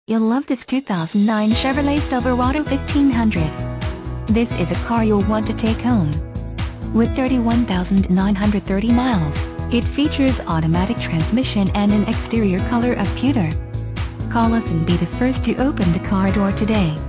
You'll love this 2009 Chevrolet Silverado 1500. This is a car you'll want to take home. With 31,930 miles, it features automatic transmission and an exterior color of pewter. Call us and be the first to open the car door today.